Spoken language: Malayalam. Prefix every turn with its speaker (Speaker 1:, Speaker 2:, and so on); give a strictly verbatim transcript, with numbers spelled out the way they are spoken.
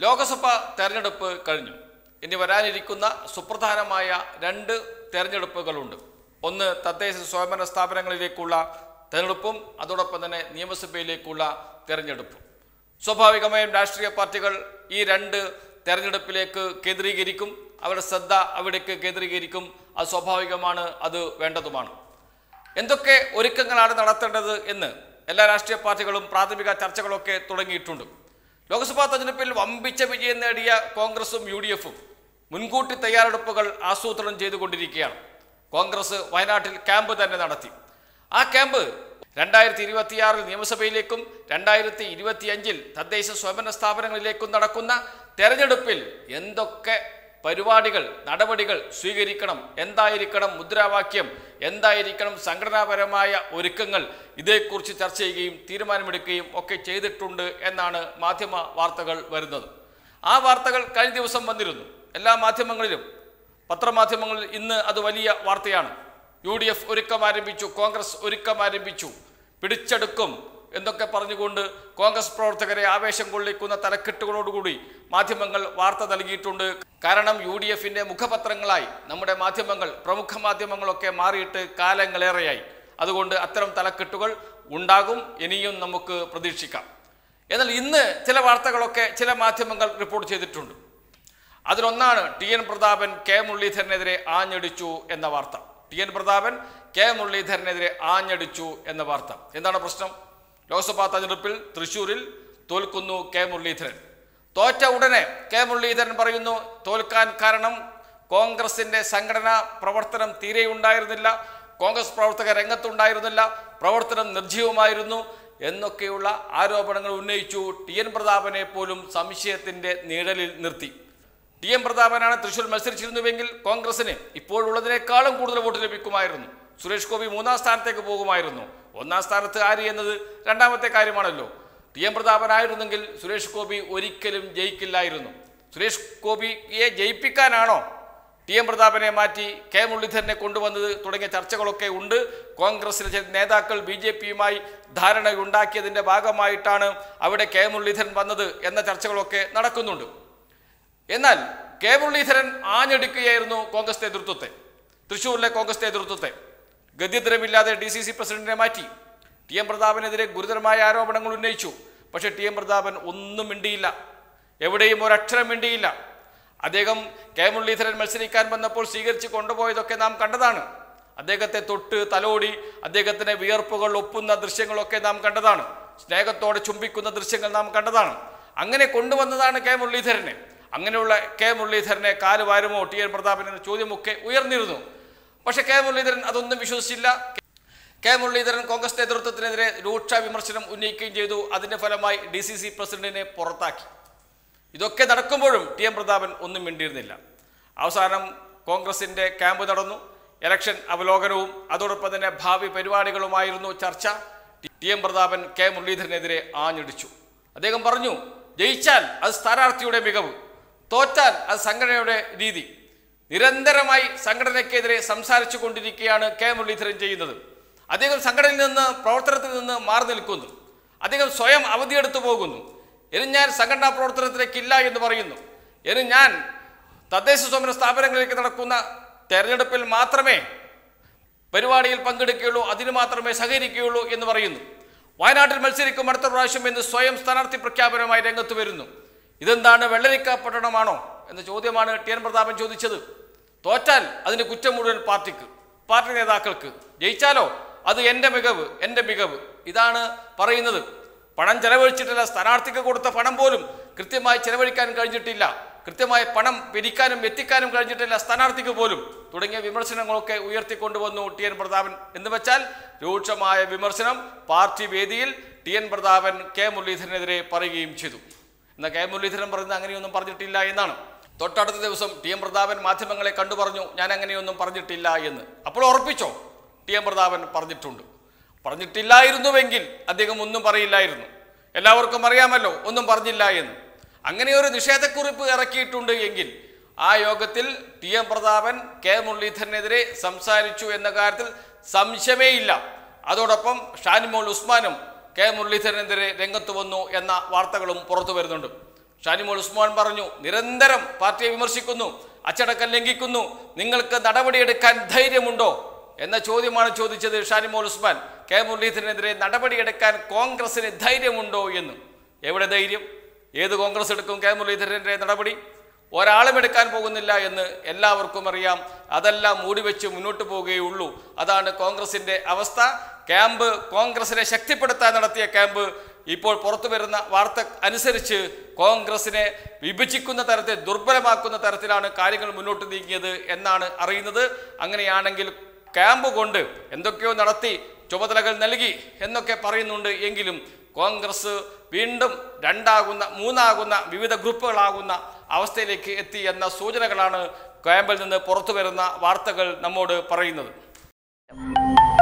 Speaker 1: ലോക്സഭാ തെരഞ്ഞെടുപ്പ് കഴിഞ്ഞു. ഇനി വരാനിരിക്കുന്ന സുപ്രധാനമായ രണ്ട് തെരഞ്ഞെടുപ്പുകളുണ്ട്. ഒന്ന് തദ്ദേശ സ്വയംഭരണ സ്ഥാപനങ്ങളിലേക്കുള്ള തെരഞ്ഞെടുപ്പും അതോടൊപ്പം തന്നെ നിയമസഭയിലേക്കുള്ള തെരഞ്ഞെടുപ്പും. സ്വാഭാവികമായും രാഷ്ട്രീയ പാർട്ടികൾ ഈ രണ്ട് തെരഞ്ഞെടുപ്പിലേക്ക് കേന്ദ്രീകരിക്കും. അവരുടെ ശ്രദ്ധ അവിടേക്ക് കേന്ദ്രീകരിക്കും. അത് സ്വാഭാവികമാണ്, അത് വേണ്ടതുമാണ്. എന്തൊക്കെ ഒരുക്കങ്ങളാണ് നടത്തേണ്ടത് എന്ന് എല്ലാ രാഷ്ട്രീയ പാർട്ടികളും പ്രാഥമിക ചർച്ചകളൊക്കെ തുടങ്ങിയിട്ടുണ്ട്. ലോക്സഭാ തെരഞ്ഞെടുപ്പിൽ വമ്പിച്ച വിജയം നേടിയ കോൺഗ്രസും യു ഡി എഫും മുൻകൂട്ടി തയ്യാറെടുപ്പുകൾ ആസൂത്രണം ചെയ്തുകൊണ്ടിരിക്കുകയാണ്. കോൺഗ്രസ് വയനാട്ടിൽ ക്യാമ്പ് തന്നെ നടത്തി. ആ ക്യാമ്പ് രണ്ടായിരത്തി ഇരുപത്തിയാറിൽ നിയമസഭയിലേക്കും രണ്ടായിരത്തി ഇരുപത്തി അഞ്ചിൽ തദ്ദേശ സ്വയംഭരണ സ്ഥാപനങ്ങളിലേക്കും നടക്കുന്ന തെരഞ്ഞെടുപ്പിൽ എന്തൊക്കെ പരിപാടികൾ നടപടികൾ സ്വീകരിക്കണം, എന്തായിരിക്കണം മുദ്രാവാക്യം, എന്തായിരിക്കണം സംഘടനാപരമായ ഒരുക്കങ്ങൾ, ഇതേക്കുറിച്ച് ചർച്ച ചെയ്യുകയും തീരുമാനമെടുക്കുകയും ഒക്കെ ചെയ്തിട്ടുണ്ട് എന്നാണ് മാധ്യമ വാർത്തകൾ വരുന്നത്. ആ വാർത്തകൾ കഴിഞ്ഞ ദിവസം വന്നിരുന്നു. എല്ലാ മാധ്യമങ്ങളിലും പത്രമാധ്യമങ്ങളിൽ ഇന്ന് അത് വലിയ വാർത്തയാണ്. യു ഡി എഫ് ഒരുക്കം ആരംഭിച്ചു, കോൺഗ്രസ് ഒരുക്കം ആരംഭിച്ചു, പിടിച്ചെടുക്കും എന്നൊക്കെ പറഞ്ഞുകൊണ്ട് കോൺഗ്രസ് പ്രവർത്തകരെ ആവേശം കൊള്ളിക്കുന്ന തലക്കെട്ടുകളോടുകൂടി മാധ്യമങ്ങൾ വാർത്ത നൽകിയിട്ടുണ്ട്. കാരണം യു ഡി എഫിൻ്റെ മുഖപത്രങ്ങളായി നമ്മുടെ മാധ്യമങ്ങൾ, പ്രമുഖ മാധ്യമങ്ങളൊക്കെ മാറിയിട്ട് കാലങ്ങളേറെയായി. അതുകൊണ്ട് അത്തരം തലക്കെട്ടുകൾ ഉണ്ടാകും, ഇനിയും നമുക്ക് പ്രതീക്ഷിക്കാം. എന്നാൽ ഇന്ന് ചില വാർത്തകളൊക്കെ ചില മാധ്യമങ്ങൾ റിപ്പോർട്ട് ചെയ്തിട്ടുണ്ട്. അതിലൊന്നാണ് ടി എൻ പ്രതാപൻ കെ മുരളീധരനെതിരെ ആഞ്ഞടിച്ചു എന്ന വാർത്ത. ടി എൻ പ്രതാപൻ കെ മുരളീധരനെതിരെ ആഞ്ഞടിച്ചു എന്ന വാർത്ത. എന്താണ് പ്രശ്നം? ലോക്സഭാ തെരഞ്ഞെടുപ്പിൽ തൃശ്ശൂരിൽ തോൽക്കുന്നു കെ മുരളീധരൻ. തോറ്റ ഉടനെ കെ മുരളീധരൻ പറയുന്നു തോൽക്കാൻ കാരണം കോൺഗ്രസിൻ്റെ സംഘടനാ പ്രവർത്തനം തീരെ ഉണ്ടായിരുന്നില്ല, കോൺഗ്രസ് പ്രവർത്തകർ രംഗത്തുണ്ടായിരുന്നില്ല, പ്രവർത്തനം നിർജ്ജീവമായിരുന്നു എന്നൊക്കെയുള്ള ആരോപണങ്ങൾ ഉന്നയിച്ചു. ടി എൻ പ്രതാപനെ പോലും സംശയത്തിൻ്റെ നിഴലിൽ നിർത്തി. ടി എൻ പ്രതാപനാണ് തൃശ്ശൂർ മത്സരിച്ചിരുന്നുവെങ്കിൽ കോൺഗ്രസിന് ഇപ്പോഴുള്ളതിനേക്കാളും കൂടുതൽ വോട്ട് ലഭിക്കുമായിരുന്നു. സുരേഷ് ഗോപി മൂന്നാം സ്ഥാനത്തേക്ക് പോകുമായിരുന്നു. ഒന്നാം സ്ഥാനത്ത് ആര് എന്നത് രണ്ടാമത്തെ കാര്യമാണല്ലോ. ടി എൻ പ്രതാപനായിരുന്നെങ്കിൽ സുരേഷ് ഗോപി ഒരിക്കലും ജയിക്കില്ലായിരുന്നു. സുരേഷ് ഗോപിയെ ജയിപ്പിക്കാനാണോ ടി എൻ പ്രതാപനെ മാറ്റി കെ മുരളീധരനെ കൊണ്ടുവന്നത് തുടങ്ങിയ ചർച്ചകളൊക്കെ ഉണ്ട്. കോൺഗ്രസിലെ ചില നേതാക്കൾ ബി ജെ പിയുമായി ധാരണയുണ്ടാക്കിയതിൻ്റെ ഭാഗമായിട്ടാണ് അവിടെ കെ മുരളീധരൻ വന്നത് എന്ന ചർച്ചകളൊക്കെ നടക്കുന്നുണ്ട്. എന്നാൽ കെ മുരളീധരൻ ആഞ്ഞടിക്കുകയായിരുന്നു കോൺഗ്രസ് നേതൃത്വത്തെ, തൃശ്ശൂരിലെ കോൺഗ്രസ് നേതൃത്വത്തെ. ഗദ്യന്തരമില്ലാതെ ഡി സി സി പ്രസിഡന്റിനെ മാറ്റി. ടി എൻ പ്രതാപനെതിരെ ഗുരുതരമായ ആരോപണങ്ങൾ ഉന്നയിച്ചു. പക്ഷേ ടി എൻ പ്രതാപൻ ഒന്നും മിണ്ടിയില്ല, എവിടെയും ഒരക്ഷരം മിണ്ടിയില്ല. അദ്ദേഹം കെ മുരളീധരൻ മത്സരിക്കാൻ വന്നപ്പോൾ സ്വീകരിച്ച് കൊണ്ടുപോയതൊക്കെ നാം കണ്ടതാണ്. അദ്ദേഹത്തെ തൊട്ട് തലോടി അദ്ദേഹത്തിന് വിയർപ്പുകൾ ഒപ്പുന്ന ദൃശ്യങ്ങളൊക്കെ നാം കണ്ടതാണ്. സ്നേഹത്തോടെ ചുംബിക്കുന്ന ദൃശ്യങ്ങൾ നാം കണ്ടതാണ്. അങ്ങനെ കൊണ്ടുവന്നതാണ് കെ മുരളീധരനെ. അങ്ങനെയുള്ള കെ മുരളീധരനെ കാല് വാരുമോ ടി എൻ പ്രതാപൻ എന്ന ചോദ്യമൊക്കെ ഉയർന്നിരുന്നു. പക്ഷേ കെ മുരളീധരൻ അതൊന്നും വിശ്വസിച്ചില്ല. കെ മുരളീധരൻ കോൺഗ്രസ് നേതൃത്വത്തിനെതിരെ രൂക്ഷ വിമർശനം ഉന്നയിക്കുകയും ചെയ്തു. അതിൻ്റെ ഫലമായി ഡി സി സി പ്രസിഡന്റിനെ പുറത്താക്കി. ഇതൊക്കെ നടക്കുമ്പോഴും ടി എൻ പ്രതാപൻ ഒന്നും മിണ്ടിയിരുന്നില്ല. അവസാനം കോൺഗ്രസിൻ്റെ ക്യാമ്പ് നടന്നു. ഇലക്ഷൻ അവലോകനവും അതോടൊപ്പം തന്നെ ഭാവി പരിപാടികളുമായിരുന്നു ചർച്ച. ടി എൻ പ്രതാപൻ കെ മുരളീധരനെതിരെ ആഞ്ഞടിച്ചു. അദ്ദേഹം പറഞ്ഞു, ജയിച്ചാൽ അത് സ്ഥാനാർത്ഥിയുടെ മികവ്, തോറ്റാൽ അത് സംഘടനയുടെ രീതി. നിരന്തരമായി സംഘടനയ്ക്കെതിരെ സംസാരിച്ചു കൊണ്ടിരിക്കുകയാണ് കെ മുരളീധരൻ ചെയ്യുന്നത്. അദ്ദേഹം സംഘടനയിൽ നിന്ന് പ്രവർത്തനത്തിൽ നിന്ന് മാറി നിൽക്കുന്നു. അദ്ദേഹം സ്വയം അവധിയെടുത്തു പോകുന്നു. ഇനി ഞാൻ സംഘടനാ പ്രവർത്തനത്തിലേക്കില്ല എന്ന് പറയുന്നു. ഇനി ഞാൻ തദ്ദേശ സ്വയംഭരണ സ്ഥാപനങ്ങളിലേക്ക് നടക്കുന്ന തെരഞ്ഞെടുപ്പിൽ മാത്രമേ പരിപാടിയിൽ പങ്കെടുക്കുകയുള്ളൂ, അതിന് മാത്രമേ സഹകരിക്കുകയുള്ളൂ എന്ന് പറയുന്നു. വയനാട്ടിൽ മത്സരിക്കും അടുത്ത പ്രാവശ്യം എന്ന് സ്വയം സ്ഥാനാർത്ഥി പ്രഖ്യാപനമായി രംഗത്ത് വരുന്നു. ഇതെന്താണ്, വെള്ളരിക്ക പട്ടണമാണോ എന്ന ചോദ്യമാണ് ടി എൻ പ്രതാപൻ ചോദിച്ചത്. തോറ്റാൽ അതിന് കുറ്റം മുഴുവൻ പാർട്ടിക്ക്, പാർട്ടി നേതാക്കൾക്ക്. ജയിച്ചാലോ അത് എൻ്റെ മികവ്, എൻ്റെ മികവ്. ഇതാണ് പറയുന്നത്. പണം ചെലവഴിച്ചിട്ടില്ല, സ്ഥാനാർത്ഥിക്ക് കൊടുത്ത പണം പോലും കൃത്യമായി ചെലവഴിക്കാൻ കഴിഞ്ഞിട്ടില്ല, കൃത്യമായി പണം പിരിക്കാനും എത്തിക്കാനും കഴിഞ്ഞിട്ടില്ല സ്ഥാനാർത്ഥിക്ക് പോലും, തുടങ്ങിയ വിമർശനങ്ങളൊക്കെ ഉയർത്തിക്കൊണ്ടുവന്നു ടി എൻ പ്രതാപൻ. എന്ന് വെച്ചാൽ രൂക്ഷമായ വിമർശനം പാർട്ടി വേദിയിൽ ടി എൻ പ്രതാപൻ കെ മുരളീധരനെതിരെ പറയുകയും ചെയ്തു. എന്നാൽ കെ മുരളീധരൻ പറയുന്നത് അങ്ങനെയൊന്നും പറഞ്ഞിട്ടില്ല എന്നാണ്. തൊട്ടടുത്ത ദിവസം ടി എൻ പ്രതാപൻ മാധ്യമങ്ങളെ കണ്ടു പറഞ്ഞു, ഞാൻ അങ്ങനെയൊന്നും പറഞ്ഞിട്ടില്ല എന്ന്. അപ്പോൾ ഉറപ്പിച്ചോ? ടി എൻ പ്രതാപൻ പറഞ്ഞിട്ടുണ്ട്. പറഞ്ഞിട്ടില്ലായിരുന്നുവെങ്കിൽ അദ്ദേഹം ഒന്നും പറയില്ലായിരുന്നു. എല്ലാവർക്കും അറിയാമല്ലോ ഒന്നും പറഞ്ഞില്ല എന്ന്. അങ്ങനെ ഒരു നിഷേധക്കുറിപ്പ് ഇറക്കിയിട്ടുണ്ട് എങ്കിൽ ആ യോഗത്തിൽ ടി എൻ പ്രതാപൻ കെ മുരളീധരനെതിരെ സംസാരിച്ചു എന്ന കാര്യത്തിൽ സംശയമേ ഇല്ല. അതോടൊപ്പം ഷാനിമോൾ ഉസ്മാനും കെ മുരളീധരനെതിരെ രംഗത്ത് വന്നു എന്ന വാർത്തകളും പുറത്തു വരുന്നുണ്ട്. ഷാനിമോൾ ഉസ്മാൻ പറഞ്ഞു, നിരന്തരം പാർട്ടിയെ വിമർശിക്കുന്നു, അച്ചടക്കം ലംഘിക്കുന്നു, നിങ്ങൾക്ക് നടപടിയെടുക്കാൻ ധൈര്യമുണ്ടോ എന്ന ചോദ്യമാണ് ചോദിച്ചത് ഷാനിമോൾ ഉസ്മാൻ. കെ മുരളീധരനെതിരെ നടപടിയെടുക്കാൻ കോൺഗ്രസിന് ധൈര്യമുണ്ടോ എന്ന്. എവിടെ ധൈര്യം? ഏത് കോൺഗ്രസ് എടുക്കും കെ മുരളീധരനെതിരെ നടപടി? ഒരാളും എടുക്കാൻ പോകുന്നില്ല എന്ന് എല്ലാവർക്കും അറിയാം. അതെല്ലാം മൂടിവെച്ച് മുന്നോട്ട് പോവുകയുള്ളൂ. അതാണ് കോൺഗ്രസിൻ്റെ അവസ്ഥ. ക്യാമ്പ് കോൺഗ്രസിനെ ശക്തിപ്പെടുത്താൻ നടത്തിയ ക്യാമ്പ് ഇപ്പോൾ പുറത്തു വരുന്ന വാർത്ത അനുസരിച്ച് കോൺഗ്രസിനെ വിഭജിക്കുന്ന തരത്തിൽ, ദുർബലമാക്കുന്ന തരത്തിലാണ് കാര്യങ്ങൾ മുന്നോട്ട് നീങ്ങിയത് എന്നാണ് അറിയുന്നത്. അങ്ങനെയാണെങ്കിൽ ക്യാമ്പ് കൊണ്ട് എന്തൊക്കെയോ നടത്തി, ചുമതലകൾ നൽകി എന്നൊക്കെ പറയുന്നുണ്ട്. എങ്കിലും കോൺഗ്രസ് വീണ്ടും രണ്ടാകുന്ന മൂന്നാകുന്ന വിവിധ ഗ്രൂപ്പുകളാകുന്ന അവസ്ഥയിലേക്ക് എത്തി എന്ന സൂചനകളാണ് ക്യാമ്പിൽ നിന്ന് പുറത്തു വരുന്ന വാർത്തകൾ നമ്മോട് പറയുന്നത്.